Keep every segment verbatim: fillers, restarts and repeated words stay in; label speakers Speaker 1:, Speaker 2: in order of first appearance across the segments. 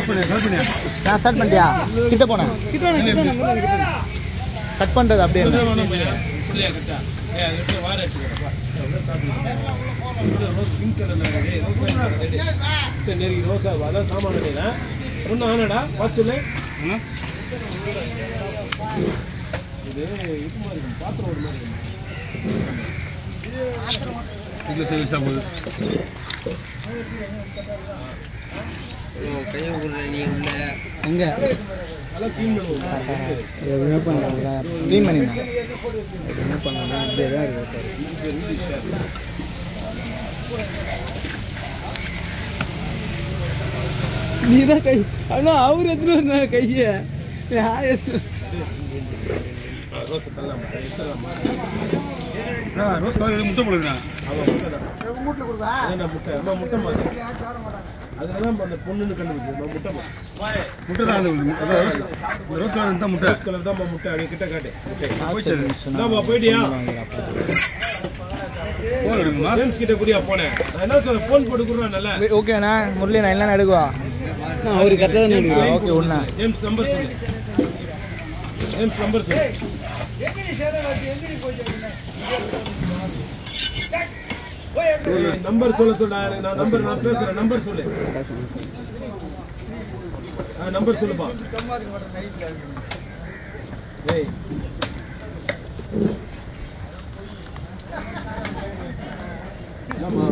Speaker 1: நான் ஸ்டார்ட் பண்ணிட்டியா? கிட்ட போனேன். கட் பண்ணுறது அப்படியே
Speaker 2: ரோசா அதான் சாமான ஒன்றும் ஆனாடா ஃபர்ஸ்ட்ல இது இது மாதிரி இருக்கும் பாத்திரம் ஒரு மாதிரி இதில் சர்வீஸாக போகுது
Speaker 1: கையை விடுற நீ உள்ள எங்கே
Speaker 2: அதெல்லாம் க்ளீன் பண்ணுவோம்
Speaker 1: எதுவுமே பண்ணல க்ளீன் பண்ணிடலாம் எதுவுமே பண்ணலாம் அப்படியே தான் இருக்கு நீ தான் கை ஆனால் அவர் எடுத்துட்டு வந்தாங்க கையை யார் எடுத்து
Speaker 2: ரோஸ் தரலாம்
Speaker 3: ரோஸ் கலர் முட்டை போடுறேன்
Speaker 2: முட்டை கொடுத்தா முட்டை அம்மா முட்டை மாதிரி அதெல்லாம் அந்த பொண்ணுன்னு கண்டுபிடிச்சு முட்டை
Speaker 3: முட்டை தான் ரோஸ் கலர் தான் முட்டை
Speaker 2: ரோஸ் கலர் தான் முட்டை அப்படியே கிட்ட காட்டு போயிட்டியா
Speaker 3: போன் எடுக்குமா
Speaker 2: ஜேம்ஸ் கிட்ட கூடியா போனேன் நான் என்ன சொல்றேன் ஃபோன் போட்டு கொடுறேன் நல்லா
Speaker 1: ஓகேண்ணா முரளி நான் எல்லாம் எடுக்குவா அவரு கரெக்டாக தான் எடுக்குவா ஓகே ஒன்றா
Speaker 2: ஜேம்ஸ் நம்பர் சொல்லு ஜேம்ஸ் நம்பர் சொல்லு நம்பர் சொல்ல சொல்ல நான் நம்பர் நான் பேசுறேன் நம்பர் சொல்லு நம்பர் சொல்லுப்பா ஏய் ஆமா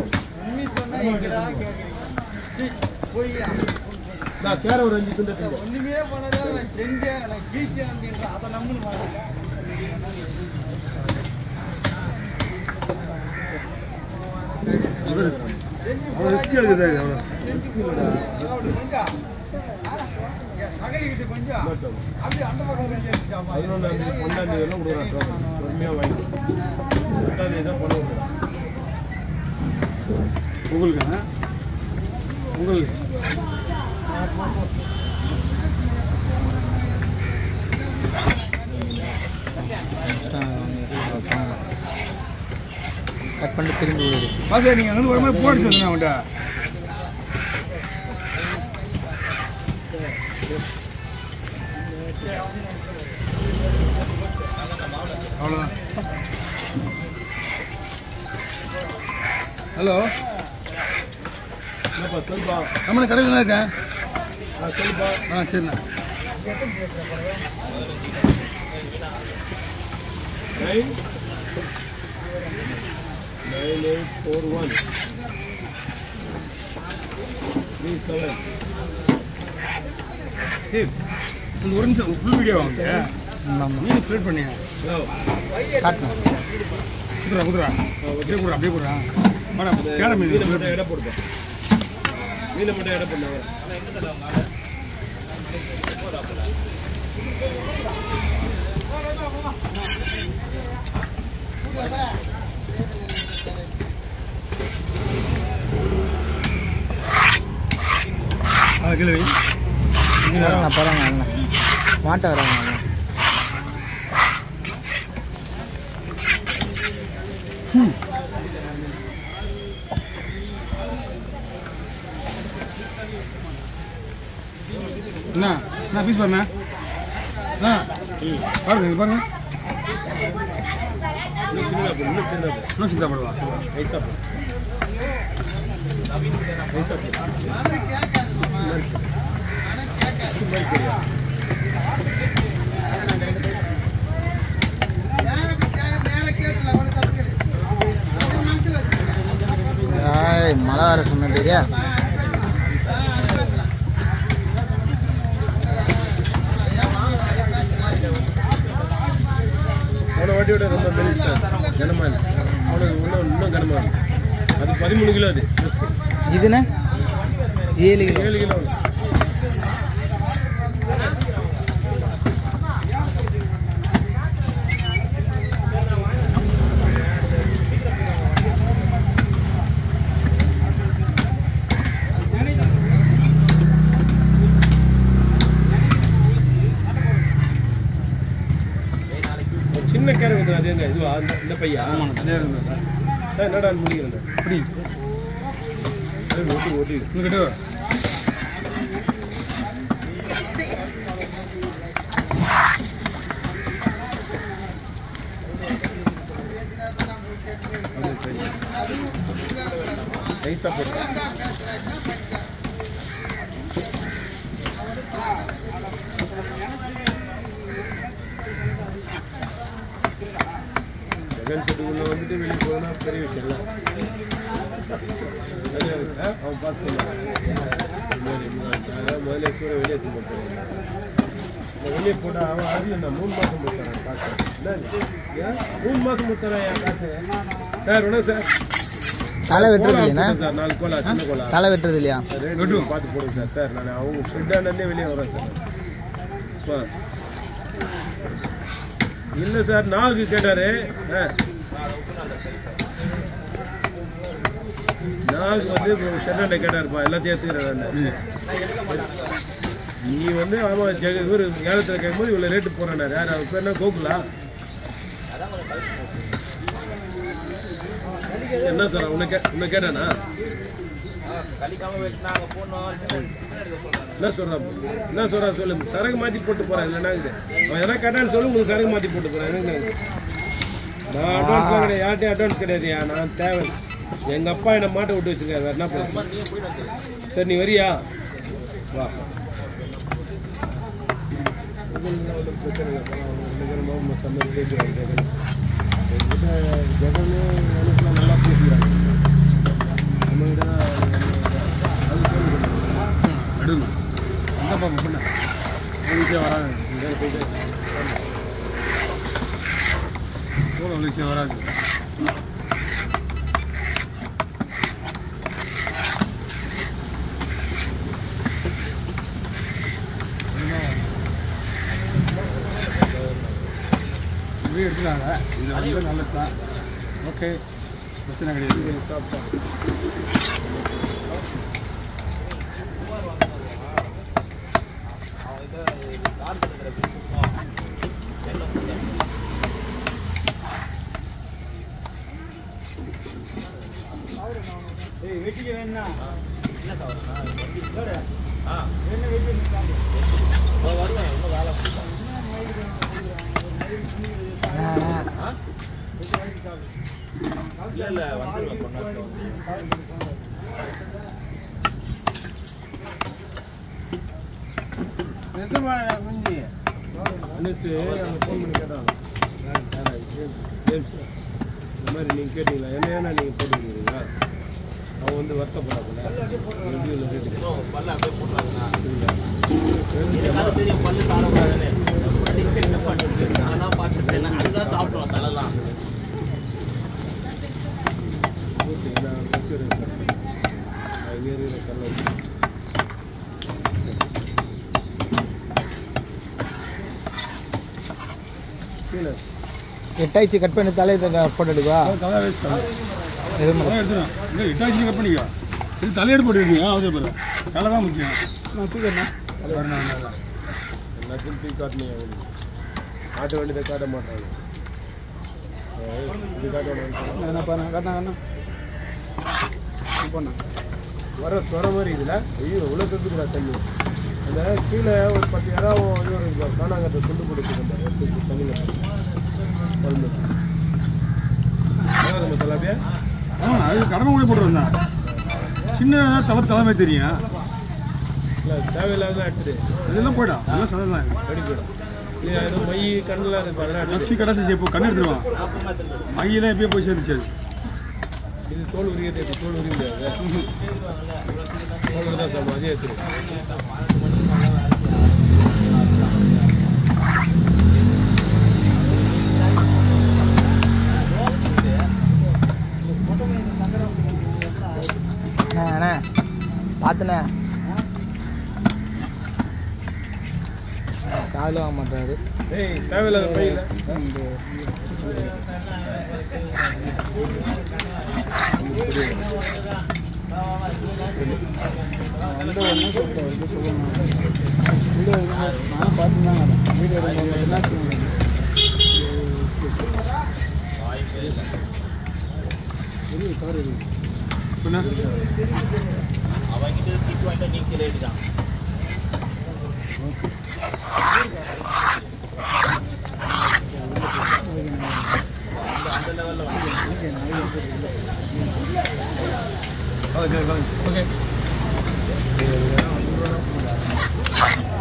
Speaker 2: நான் கேர ஒரு அஞ்சு துண்டு ஒண்ணுமே பண்ணல நான் செஞ்சேன் நான் கீச்சேன் அப்படின்ற அத நம்புன்னு பாருங்க
Speaker 3: அவ்வளோ ரிஸ்க் எடுக்குது அவ்வளோ
Speaker 2: பதினொன்றாம் தேதி பன்னெண்டாம் தேதி எல்லாம் கொடுக்குறேன் பொறுமையாக வாங்கி ரெண்டாம் தேதி தான் பண்ண விடுறேன்
Speaker 3: உங்களுக்கு உங்களுக்கு
Speaker 1: கட் பண்ணிட்டு திரும்பி விடுது
Speaker 3: பாசா நீங்கள் வந்து ஒரு மாதிரி போட்டு சொல்லுங்க அவன்கிட்ட அவ்வளோதான் ஹலோ
Speaker 2: என்னப்பா சொல்லுப்பா
Speaker 3: நம்ம கடையில் தான் இருக்கேன்
Speaker 2: ஆ சொல்லுப்பா
Speaker 3: ஆ சரிண்ணா
Speaker 2: nine nine eight four one three seven
Speaker 3: ஏய் இந்த ஒரு நிமிஷம் ஃபுல் வீடியோ வாங்க நீங்கள் க்ரியேட் பண்ணீங்க
Speaker 1: காட்டணும்
Speaker 3: குதுரா குதுரா அப்படியே குடுறா அப்படியே குடுறா மேடம் கேர மீன்
Speaker 2: மீனை மட்டும் எடை போடுப்பா மீனை மட்டும் எடை பண்ணாங்க
Speaker 3: ஆ கிலோ
Speaker 1: வராங்க போகிறாங்க அண்ணா மாட்ட வராங்க அண்ணா ம்
Speaker 3: என்ன என்ன பீஸ் பாருண்ணா ஆ பாருங்க இது பாருங்க
Speaker 2: இன்னும் சின்னதா போடு இன்னும் சின்னதா போடு
Speaker 3: இன்னும் சிந்தா படலாம்
Speaker 2: நைஸா போடு நைஸா
Speaker 1: மழை வர சொன்னியா
Speaker 2: அவ்வளோ வாட்டி விட ரொம்ப பெருசா கனமா இல்லை அவ்வளோ இன்னும் இன்னும் கனமா இருக்கு அது பதிமூணு கிலோ அது
Speaker 1: இதுண்ணே ஏழு கிலோ
Speaker 2: ஏழு கிலோ சின்ன கேரை வந்து அது என்ன இதுவா இந்த பையா
Speaker 3: ஆமாம் தனியாக இருந்தேன்
Speaker 2: என்னடா முடிக்கிறேன்
Speaker 3: அப்படி
Speaker 2: ஓட்டி ஓட்டி
Speaker 3: உங்ககிட்ட
Speaker 2: பீஸாக போட்டு ஜெகன் செட்டுக்குள்ளே வந்துட்டு வெளியே போனால் பெரிய விஷயம் இல்லை. அவன் பார்த்து அதான் முதல்ல சூரிய வெளியே எடுத்து போட்டுருவாங்க. வெளியே போட்டால் அவன் அதில் நான் மூணு மாதம் முடித்தரேன் காசு. என்ன மூணு மாதம் முடித்தரேன் என் காசு. சார் ஒன்றும் சார்
Speaker 1: தலை வெட்டுறது இல்லையா
Speaker 2: சார்? நாலு கோலா சின்ன கோலா
Speaker 1: தலை வெட்டுறது இல்லையா?
Speaker 2: ரெண்டு பார்த்து போடுங்க சார். சார் நான் அவங்க ஃபிட்டானே வெளியே வரேன் சார். இல்லை சார் நாலுக்கு கேட்டார். நாலுக்கு வந்து ஷெட்டாண்ட கேட்டாருப்பா எல்லாத்தையும் எடுத்துக்கிறேன். நீ வந்து ஆமாம் ஜெக இவர் ஏலத்தில் கேட்கும்போது இவ்வளோ ரேட்டு போகிறாரு. யார் அவர் பேர் என்ன கோகுலா? என்ன சார் உன்னை கே உன்னை கேட்டானா? என்ன சொல்கிறான் என்ன சொல்கிறான் சொல்லு. சரக்கு மாற்றி போட்டு போகிறேன் இல்லைன்னா இது அவன் எதனா கேட்டான்னு சொல்லு. உங்களுக்கு சரக்கு மாற்றி போட்டு போகிறேன். எனக்கு நான் அட்வான்ஸ்லாம் கிடையாது. யார்கிட்டையும் அட்வான்ஸ் கிடையாதுயா. நான் தேவை எங்கள் அப்பா என்னை மாட்டை விட்டு வச்சுருக்காரு. வேறு என்ன பண்ணுறேன்? சரி நீ வரியா? வா பிரச்சனை சம்மர் கேட்குறாங்க. ஜெகன் என்கிட்ட ஜெகன் எனக்குலாம் நல்லா பேசுகிறாங்க. நம்மகிட்ட அடுங்க என்னப்பா பண்ண வீட்டில் வராங்க. போயிட்டு எவ்வளோ விஷயம் வராது. இப்படியே எடுத்துக்காங்க. இது வந்து நல்லது தான். ஓகே பிரச்சனை கிடையாது. சாப்பிட்டா
Speaker 4: வீட்டுக்கு வேணா
Speaker 2: அனுசு அவங்க ஃபோன் பண்ணி கேட்டாங்க. இந்த மாதிரி நீங்கள் கேட்டீங்களா? என்ன ஏன்னா நீங்கள் போட்டுக்கிறீங்களா? அவங்க வந்து வருத்தப்படாதுல்ல.
Speaker 1: எட்டாயிடுச்சு கட் பண்ணி தலையை ஃபோட்டோ எடுக்கவா?
Speaker 3: தலை வேஸ்ட் தலை எடுத்துடும். இல்லை எட்டாச்சு கட் பண்ணிக்கோ. சரி தலையெடு போட்டுருக்கீங்க. அவசர பேர் தலை தான் முக்கியம்.
Speaker 1: நான் தூக்கிறேன்.
Speaker 2: எல்லாத்தையும் தூக்கி காட்டினீங்க. காட்ட வேண்டியதை காட்ட மாட்டாங்க. இது காட்ட வேண்டிய
Speaker 1: என்ன பாருங்க காட்டினா போண்ணா
Speaker 2: வர வர மாதிரி இதில் ஐயோ இவ்வளோ தந்துக்கிறா தண்ணி. அந்த கீழே ஒரு பத்து இடம் இது ஒரு காணாங்கத்தை துண்டு கொடுத்துருந்த எடுத்து தண்ணியில் குழம்பு நம்ம தலாபியா.
Speaker 3: ஆ அது கடமை கூட போட்டு வந்தேன். சின்ன தலை தலைமை தெரியும்.
Speaker 2: இல்லை தேவையில்லாத எடுத்துட்டு
Speaker 3: இதெல்லாம் போய்டும். அதெல்லாம் சதம் தான்
Speaker 2: படி போய்டும். இல்லை எதுவும் மை கண்ணெலாம் இருக்குது அதெல்லாம்
Speaker 3: லட்சி கடைசி சேர்ப்போம். கண்ணு எடுத்துருவான். மையெல்லாம் எப்பயே போய் சேர்ந்துச்சு. அது
Speaker 2: இது தோல் உரிக்கிறது எப்படி? தோல் உரிய முடியாது. தோல் தான் சாப்பிடும். அதே எடுத்துரும்.
Speaker 1: அண்ணா பார்த்துண்ணே காதில் வாங்க மாட்டாரு.
Speaker 2: ஏய் தேவையில்லாத பையில
Speaker 1: வந்து ஒன்றும் சொல்லிட்டேன் இது சொல்லணும். வீடியோ நான் பார்த்துருந்தாங்க. வீடியோ என்ன
Speaker 4: அவங்கிட்ட திட்டு வாங்கிட்டு நீ கீழே எடுத்தான். அந்த லெவலில் வந்து
Speaker 3: ஓகே ஓகே